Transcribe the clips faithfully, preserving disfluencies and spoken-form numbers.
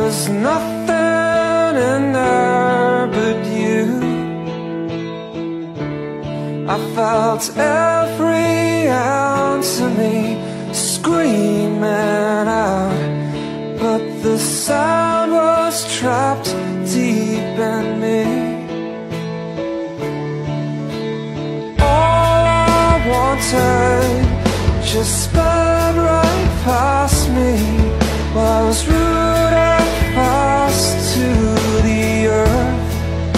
was nothing in there but you. I felt every ounce of me screaming out, but the sound was trapped deep in me. All I wanted just sped right past me, while I was rooted fast to the earth.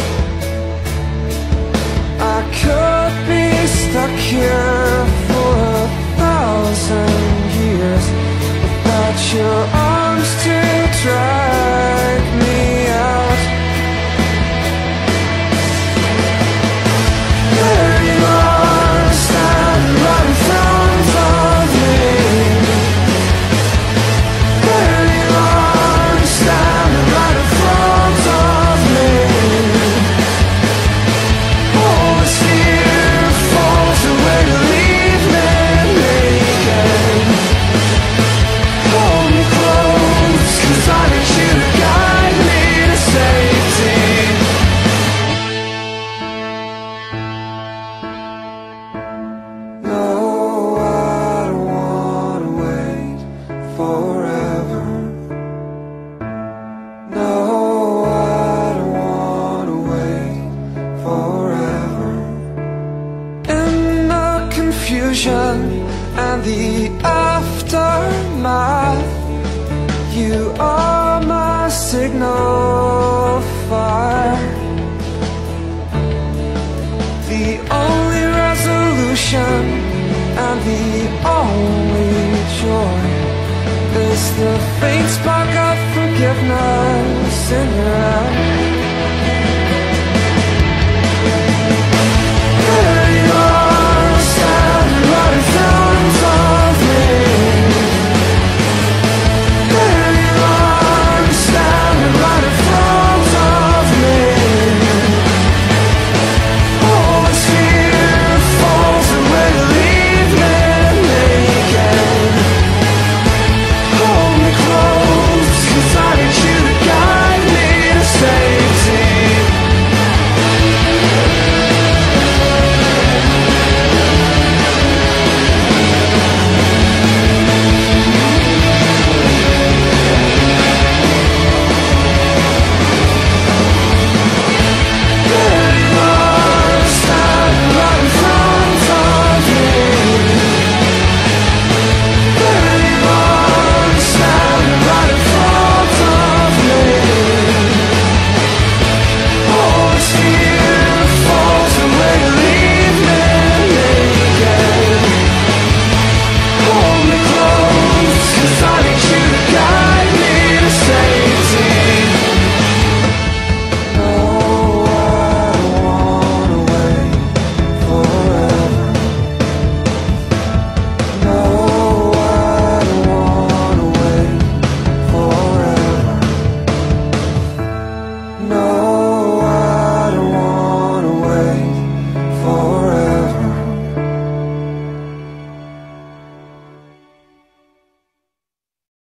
I could be stuck here for a thousand years without your arms to drag me out. There you are, standing right in front of me. There you are, standing right in front of me. All this fear falls away to leave me naked. Hold me close, 'cause I need you to guide me to safety. No, I don't wanna wait forever. No, I don't wanna wait forever. In the confusion and the aftermath, you are my signal fire. The only resolution and the only joy is the faint spark